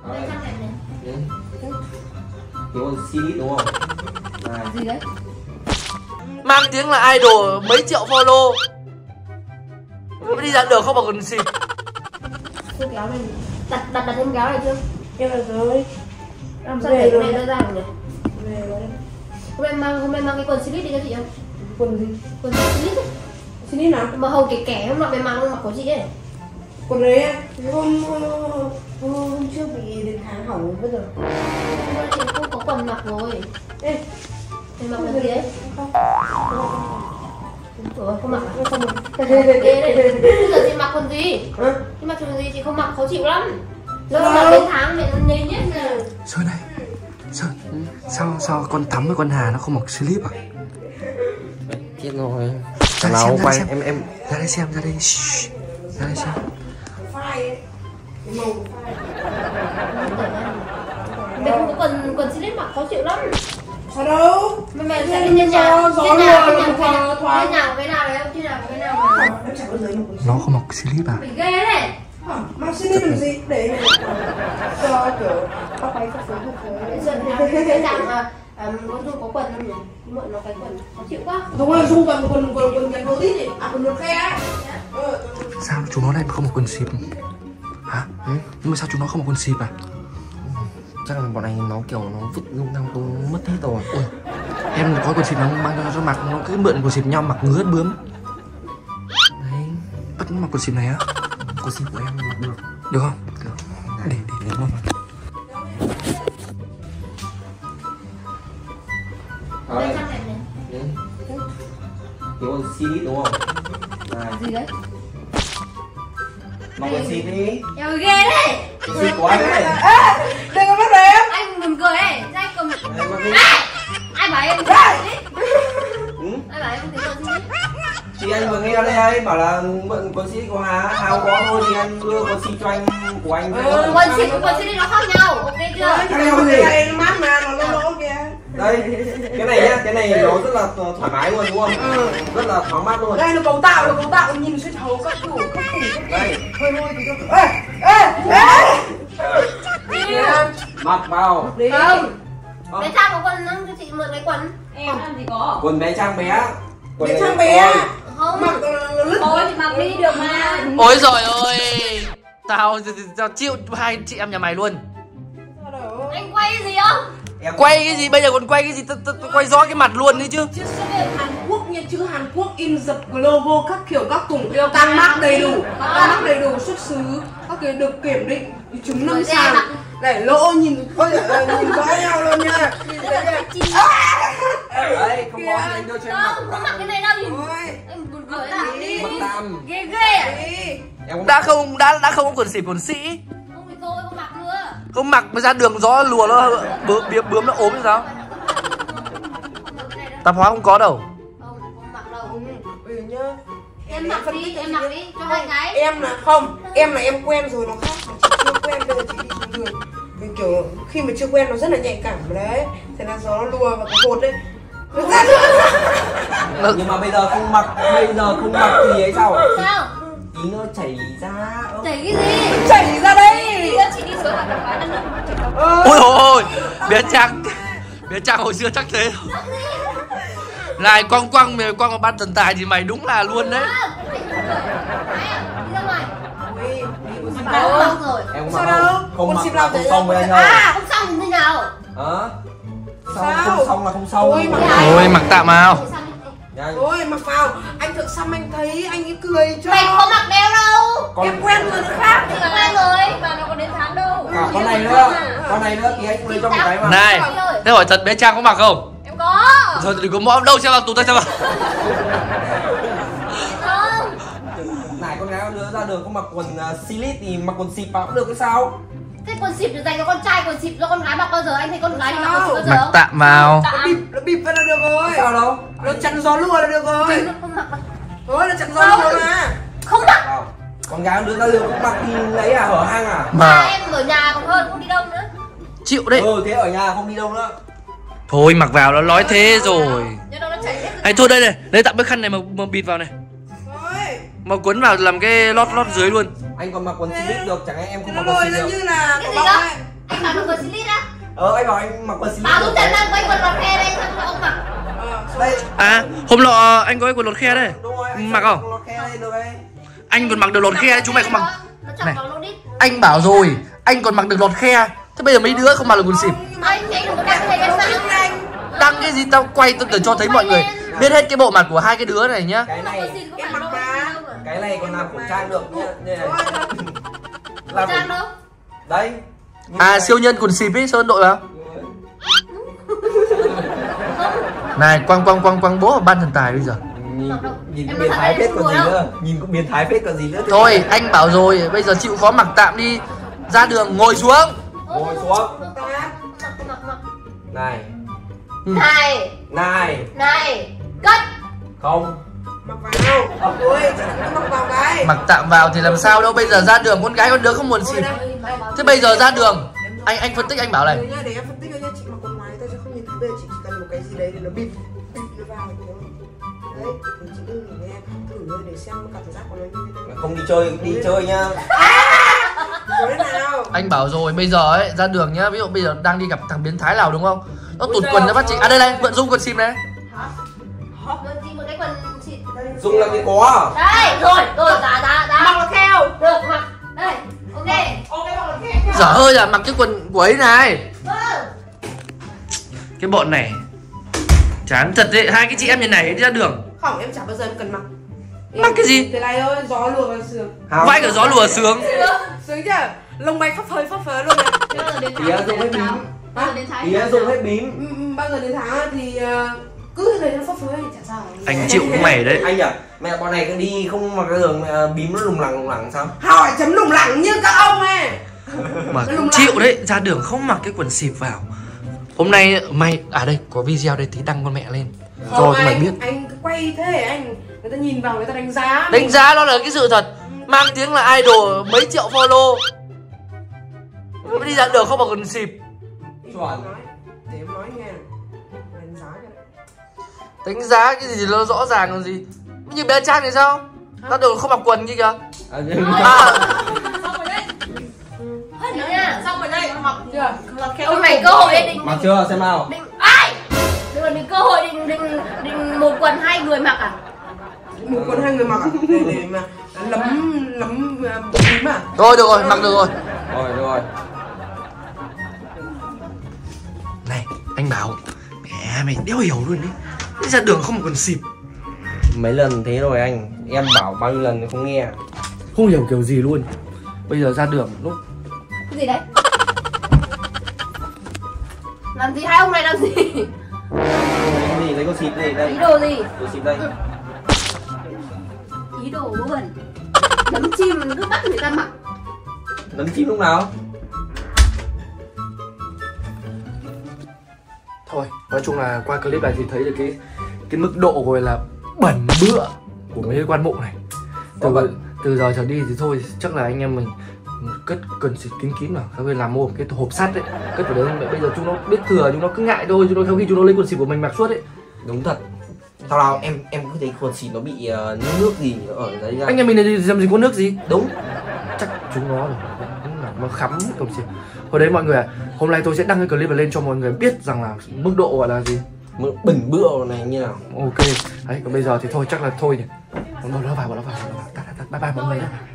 Kiểu Silip đúng không? Này. Gì đấy? Mang tiếng là idol mấy triệu follow. Đi ra đường không mà còn xịt. Cái kéo này đặt thêm kéo này chưa? Em là rồi. Làm sao để cái này nó ra được nhỉ? Về rồi. Hôm nay mang cái quần slip đi cho chị không? Quần gì? Quần slip ấy. Xin đi nào. Mà hầu kẻ hôm nọ mày mang mặc của chị ấy. Quần đấy á. Hôm trước bị đến tháng hỏng bây giờ. Hôm nay chị không có quần mặc rồi. Ê, Mày mặc cái gì đấy? không. Ủa, không mặc à? Không. Bây giờ chị mặc quần gì? Hả? Chị mặc quần gì chị không mặc khó chịu lắm. Rồi mặc đến tháng mẹ nhây nhét rồi. Sơn này, Sơn, sao con Thắm với con Hà nó không mặc slip à? Chết rồi. Ra Nào xem, quay xem. em Ra đây xem, ra đây. Shhh. Ra đây xem. Phai ấy. Cái màu phai. Mày không có quần slip mặc khó chịu lắm. Sao đâu? Mày sẽ đi lên nhà. Gió Lên nhà thoáng. có cái nào đấy không? Trên nào có cái nào mà Em chẳng bao giờ mặc quần Nó không mặc slip à? bị ghê đấy. Mang xin đi làm gì? Để này. Cho kiểu các váy các thứ Cái dạng có Dung có quần không nhỉ? Mượn nó cái quần khó chịu quá. đúng rồi, Dung quần gạch đầu tít ấy. À, quần được khe á. Sao chúng nó lại không mặc quần xịp? Hả? Nhưng mà sao chúng nó không mặc quần xịp à? chắc là bọn này nó kiểu nó vứt lung tung tung mất hết rồi. Ôi, em có quần xịp nó mang cho mặc, nó cứ mượn quần xịp nhau mặc ngứa hết bướm. Đấy, Bắt nó mặc quần xịp này á? cô xin của em được. Được không? Được. Để luôn. Đây trang này này. Kiểu Silip đúng không? Này. Gì đấy? Mặc quần xịt đi. Eo ghê đấy. Xịt của anh đấy. Đừng có bắt đấy em. Anh buồn cười đấy. Anh cầm. Em mặc đi. Ai bảo em Ừ? Ai bảo em thấy quần slip? Thì anh vừa nghe đây anh bảo là mượn quần xịt của Hà, Hà không có thôi thì anh đưa quần xịt cho anh của anh. Quần slip với quần slip nó khác nhau. Ok chưa? Cái này nó mát mà, nó lỗ lỗ kìa. Đây, cái này nhá, cái này nó rất là thoải mái luôn đúng không? Rất là thoáng mát luôn. Đây nó cấu tạo nhìn xuất hầu các củ. Đây, Thôi thì cho. Ê! mặc vào. Đi. Không. Bé Trang có quần không? Cho chị mượn cái quần. Em làm gì có. Quần bé Trang bé. Quần Bé này Trang bé. Không. Mặc lứt. Thôi thì mặc đi được mà. Ôi giời ơi, tao chịu hai chị em nhà mày luôn. Anh quay cái gì không? em Quay cái gì bây giờ còn quay cái gì? Tao quay rõ cái mặt luôn đấy chứ. Chiếc xe Hàn Quốc nha, chữ Hàn Quốc in dập logo các kiểu các cùng tem mác đầy đủ, xuất xứ các cái được kiểm định chứng năm sàn để lỗ nhìn ôi nhìn rõ nhau luôn nha. Đấy, không có anh đưa cho em mặc. Không mặc cái này đâu nhìn. Ôi, Em buồn cười lắm. Mặc tạm. Ghê ghê à? đi. Em Đã không có quần xịp quần sĩ. Không thì thôi không mặc nữa. Không mặc mới ra đường gió lùa nó bướm nó ốm hay sao? Tạp hóa không có đâu. Không mặc đâu. Ừ nhá. Em mặc đi, em mặc đi cho hai cái. Em là không, em là em quen rồi nó khác, mà chị chưa quen bây giờ chị đi xuống đường. Vì kiểu khi mà chưa quen nó rất là nhạy cảm đấy. Thế là gió nó lùa vào cái cột đấy. nhưng mà bây giờ không mặc thì ấy sao? Sao? Tí nữa chảy ra. Chảy cái gì? Chảy ra đây. Tí nữa chị đi xuống là phải đăng lên. Ôi ôi, bé Trang hồi xưa chắc thế. Này quăng vào ban thần tài thì mày đúng là luôn đấy. Đi ra ngoài. Ui, Đâu rồi? Em không sao mặc đâu? không Con mặc xịp là nào không thế? xong với anh đâu. À, không xong thì thế nào? Hả? Sao? Không xong là không xong. Ôi, mặc Ôi mặc tạm vào. Nhanh. ôi mặc vào, anh Thượng Xăm anh thấy anh ấy cười cho. Mày không mặc đeo đâu. Con Em quen rồi nó khác. Thì quen rồi. Mà nó còn đến tháng đâu. cả con này nữa. Con này nữa thì anh cũng lấy cho một cái mà. Này, thế hỏi thật bé Trang có mặc không? Em có. Thôi đừng có mõm đâu xem vào tụt tay xem vào. Không. Này con gái con đứa ra đường không mặc quần Silip thì mặc quần xịt vào cũng được cái sao? Thế quần xịp được dành cho con trai, quần xịp cho con gái mặc bao giờ? Anh thấy con gái đi mặc quần xịp bao giờ Mặc không? tạm vào. Nó bịp vào là được rồi. Sao đâu? Nó chắn gió lùa là được rồi. Không mặc. Ôi, nó chắn gió lùa mà. Không mặc. Vào. Con gái con đứa ra đường không mặc thì lấy à, hở hang à? Mà Em ở nhà còn hơn, không đi đâu nữa. chịu đấy. Thế ở nhà không đi đâu nữa. Thôi mặc vào nó nói thế rồi. Nhớ đâu nó chảy hết. Hay thôi đây này, lấy tạm cái khăn này mà bịt vào này. Ôi, Mà quấn vào làm cái lót dưới luôn. Anh còn mặc quần Silip được, chẳng lẽ em không nó mặc quần lồi xịt ra được? như là Cái có gì bóng đó? ấy. Anh bảo anh mặc quần slip. Bảo Tuấn Trần đang quay quần lọt khe đây xong ông mặc. Đây. À, hôm nọ anh có cái quần lột khe đây. Đúng rồi, anh mặc không? lọt khe đây được đấy. Anh còn mặc được lột khe đấy, chúng mày không mặc. Nó chọc Này. vào lỗ đít. Anh bảo rồi, anh còn mặc được lột khe. Thế bây giờ mấy đứa không mặc được quần xịp. Anh thấy đừng có đăng thấy cái sao. Đăng cái gì tao quay tôi cho thấy mọi người biết hết cái bộ mặt của hai cái đứa này nhá. Cái này, Em mặc mà. cái này còn làm khẩu trang được nhá. Đây này. Khẩu trang đâu? Đây. À, siêu nhân quần xịp ấy, Sơn đội vào. Này, quăng bố vào ban thần tài bây giờ. Nhìn cũng biến thái phết còn gì nữa. Nhìn cũng biến thái phết còn gì nữa. Thôi, anh bảo rồi, bây giờ chịu khó mặc tạm đi. Ra đường ngồi xuống. Ngồi xuống. Mặc. Này. Này, cất. Không. Mặc vào. Ôi, mặc vào cái. Mặc tạm vào thì làm sao đâu, bây giờ ra đường con gái con đứa không muốn xịp. Thế bây giờ ra đường, anh phân tích anh bảo này. Để em phân tích cho nha, chị mặc quần ngoài tôi sẽ không nhìn thấy, bây giờ chị chỉ cần một cái gì đấy để nó bịt nó vào được không? Đấy, thì chị đừng nhìn em thử thôi để xem cảm giác của nó như thế nào. Không đi chơi nhá. Có thế nào? Anh bảo rồi, bây giờ ấy ra đường nhá, ví dụ bây giờ đang đi gặp thằng biến thái nào đúng không? Nó tụt quần nó bắt chị. À đây này, mượn Dung quần xịp này. Mượn gì một cái quần xịt. Dung làm gì có. Đây, rồi, giá. Mặc là kheo. Được, mặc. Đây, ok. Ok, mặc là kheo. Dở hơi à, mặc cái quần của ấy này. Vâng. Cái bọn này chán thật đấy, hai cái chị em như này đi ra đường. Không, em chả bao giờ em cần mặc. Mặc cái gì? Thế này thôi, gió lùa vào sườn. Vai cả gió lùa sướng. Sướng chưa? Lông bay phấp phới luôn này. Tía Dung hết bím. Tía Dung hết bím. Bao giờ đến tháng thì cứ thế này nó phấp phới thì chả sao. Anh chịu của mày đấy. Anh à, mẹ bọn này cứ đi không mặc ra đường bím nó lủng lẳng sao? Hỏi chấm lủng lẳng như các ông ấy. Mà chịu đấy, ra đường không mặc cái quần xịp vào. Hôm nay mày à đây có video đây tí đăng con mẹ lên. Rồi mày biết. Anh cứ quay thế anh, người ta nhìn vào người ta đánh giá. Đánh giá nó là cái sự thật. Mang tiếng là idol mấy triệu follow. Mới đi ra đường không mặc quần xịp. Chuẩn. Để em nói nghe. Đánh giá cái đấy. Đánh giá cái gì nó rõ ràng còn gì. Như bé Trang thì sao? Ra đường không mặc quần kia kìa. Xong rồi đấy. Hết nữa nha. Xong rồi đây. Mặc Chưa? Ông này cơ hội định. Mặc chưa xem nào. Ai? Đừng cơ hội định một quần hai người mặc à? Một quần hai người mặc à? Để mà lấm bím à? Thôi được rồi, mặc được rồi. Rồi. Này, anh bảo mẹ mày đéo hiểu luôn đấy. Đi ra đường không mặc quần xịp. Mấy lần thế rồi anh, em bảo bao nhiêu lần thì không nghe. Không hiểu kiểu gì luôn. Bây giờ ra đường lúc Cái gì đấy? Làm gì hai ông này làm gì? Cái gì lấy con xịt này đây. Ý đồ gì? Con xịt đây. Ý đồ luôn. Nấm chim cứ bắt người ta mặc. Nấm chim lúc nào? thôi, nói chung là qua clip này thì thấy được cái mức độ gọi là bẩn bựa của mấy cái quan mộ này. Từ giờ trở đi thì thôi, chắc là anh em mình cất cần xịt kín vào, sau khi làm mua cái hộp sắt đấy, cất vào đấy. Bây giờ chúng nó biết thừa, chúng nó cứ ngại thôi, chúng nó sau khi chúng nó lấy quần xịt của mình mặc suốt ấy. Đúng thật. Sau nào em cứ thấy quần xịt nó bị nước gì ở đấy ra. Anh em mình này làm gì có nước gì? Đúng. Chắc chúng nó rồi, nó khắm quần xịt. Hồi đấy mọi người ạ, hôm nay tôi sẽ đăng cái clip này lên cho mọi người biết rằng là mức độ gọi là gì, bẩn bựa này như nào. Ok đấy, còn bây giờ thì thôi chắc là thôi nhỉ. Bọn nó vào, bye bye mọi người nhé.